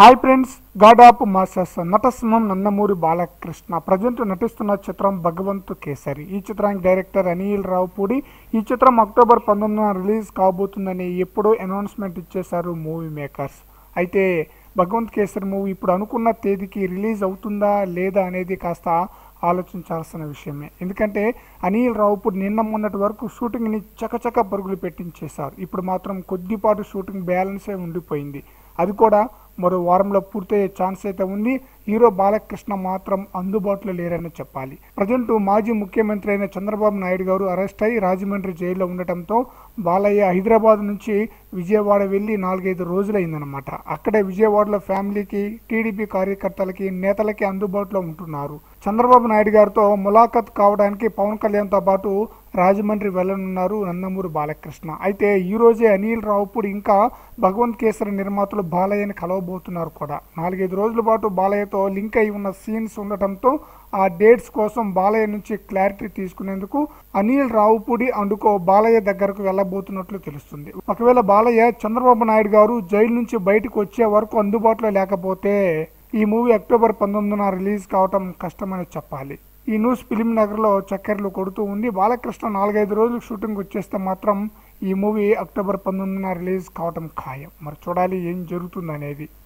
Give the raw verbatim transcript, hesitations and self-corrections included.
Hi friends, god of masters నటసింహం Nandamuri Balakrishna present నటిస్తున్న చిత్రం భగవంత్ కేసరి. ఈ చిత్రానికి డైరెక్టర్ అనిల్ రావుపూడి. ఈ చిత్రం అక్టోబర్ పంతొమ్మిదిన రిలీజ్ కాబోతుందని ఎప్పుడో అనౌన్స్మెంట్ ఇచ్చేశారు మూవీ మేకర్స్. అయితే భగవంత్ కేసరి మూవీ ఇప్పుడు అనుకున్న తేదీకి రిలీజ్ అవుతుందా లేదా అనేది కాస్త ఆలోచించాల్సిన విషయమే. ఎందుకంటే అనిల్ రావుపూడి నిన్న మొన్నటి వరకు షూటింగ్ని చకచక పరుగులు పెట్టించేశారు. ఇప్పుడు మాత్రం కొద్దిపాటు షూటింగ్ బ్యాలెన్సే ఉండిపోయింది. అది కూడా మరో వారంలో పూర్తయ్యే ఛాన్స్ అయితే ఉంది. హీరో బాలకృష్ణ మాత్రం అందుబాటులో లేరని చెప్పాలి. ప్రజెంట్ మాజీ ముఖ్యమంత్రి అయిన చంద్రబాబు నాయుడు గారు అరెస్ట్ అయి రాజమండ్రి జైల్లో ఉండటంతో బాలయ్య హైదరాబాద్ నుంచి విజయవాడ వెళ్ళి నాలుగైదు రోజులైందనమాట. అక్కడే విజయవాడలో ఫ్యామిలీకి, టీడీపీ కార్యకర్తలకి, నేతలకి అందుబాటులో ఉంటున్నారు. చంద్రబాబు నాయుడు గారితో ములాఖత్ కావడానికి పవన్ కళ్యాణ్తో పాటు రాజమండ్రి వెళ్లనున్నారు నందమూరి బాలకృష్ణ. అయితే ఈ రోజే అనిల్ రావుపూడి ఇంకా భగవంత్ కేసరి నిర్మాతలు బాలయ్యని కలవబోతున్నారు కూడా. నాలుగైదు రోజుల పాటు బాలయ్యతో లింక్ అయి ఉన్న సీన్స్ ఉండటంతో ఆ డేట్స్ కోసం బాలయ్య నుంచి క్లారిటీ తీసుకునేందుకు అనిల్ రావుపూడి అందుకో బాలయ్య దగ్గరకు వెళ్ళబోతున్నట్లు తెలుస్తుంది. ఒకవేళ బాలయ్య చంద్రబాబు నాయుడు గారు జైలు నుంచి బయటకు వచ్చే వరకు అందుబాటులో లేకపోతే ఈ మూవీ అక్టోబర్ పంతొమ్మిదిన రిలీజ్ కావటం కష్టమని చెప్పాలి. ఈ న్యూస్ ఫిలిం నగర్లో చక్కెరలు కొడుతూ ఉంది. బాలకృష్ణ నాలుగైదు రోజులు షూటింగ్ వచ్చేస్తే మాత్రం ఈ మూవీ అక్టోబర్ పంతొమ్మిదిన రిలీజ్ కావటం ఖాయం. మరి చూడాలి ఏం జరుగుతుంది అనేది.